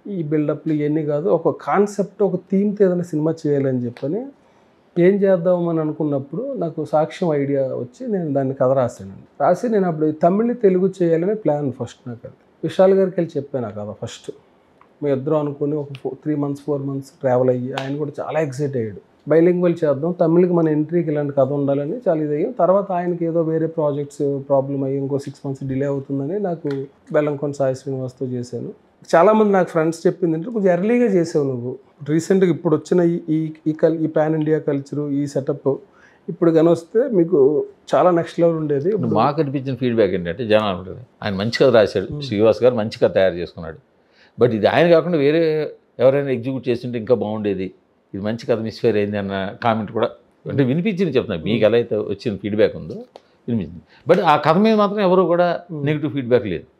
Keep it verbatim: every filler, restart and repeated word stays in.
ఈ బిల్డప్లు ఇవన్నీ కాదు, ఒక కాన్సెప్ట్ ఒక థీమ్తో ఏదైనా సినిమా చేయాలని చెప్పని ఏం చేద్దామని అనుకున్నప్పుడు నాకు సాక్ష్యం ఐడియా వచ్చి నేను దాన్ని కథ రాశానండి. రాసి నేను అప్పుడు తమిళ్ తెలుగు చేయాలనే ప్లాన్ ఫస్ట్. నాకు అది విశాల్ గారికి వెళ్ళి చెప్పాను ఆ కథ ఫస్ట్. మీ ఇద్దరం అనుకుని ఒక four three months four months travel అయ్యి ఆయన కూడా చాలా ఎక్సైట్ అయ్యాడు. బైలింగ్వల్ చేద్దాం, తమిళ్కి మన ఎంట్రీకి ఇలాంటి కథ ఉండాలని చాలా ఇది అయ్యాం. తర్వాత ఆయనకి ఏదో వేరే ప్రాజెక్ట్స్ ప్రాబ్లం అయ్యి ఇంకో సిక్స్ మంత్స్ డిలే అవుతుందని నాకు బెల్లంకొండ సాయి శ్రీనివాస్తో చేశాను. చాలామంది నాకు ఫ్రెండ్స్ చెప్పింది అంటే కొంచెం ఎర్లీగా చేసావు నువ్వు, రీసెంట్గా ఇప్పుడు వచ్చిన ఈ ఈ కల్ ఈ పాన్ ఇండియా కల్చరు ఈ సెటప్ ఇప్పుడు కానీ వస్తే మీకు చాలా నెక్స్ట్ లెవెల్ ఉండేది. మాకు అనిపించిన ఫీడ్బ్యాక్ ఏంటంటే జనాలు ఉంటుంది ఆయన మంచి కథ రాశాడు, శ్రీవాస్ గారు మంచి కథ తయారు చేసుకున్నాడు, బట్ ఇది ఆయన కాకుండా వేరే ఎవరైనా ఎగ్జిక్యూట్ చేస్తుంటే ఇంకా బాగుండేది, ఇది మంచి కథ మిస్ఫైర్ అయింది అన్న కామెంట్ కూడా అంటే వినిపించింది. చెప్తున్నా మీకు ఎలా అయితే వచ్చిన ఫీడ్బ్యాక్ ఉందో వినిపించింది, బట్ ఆ కథ మీద మాత్రం ఎవరు కూడా నెగిటివ్ ఫీడ్బ్యాక్ లేదు.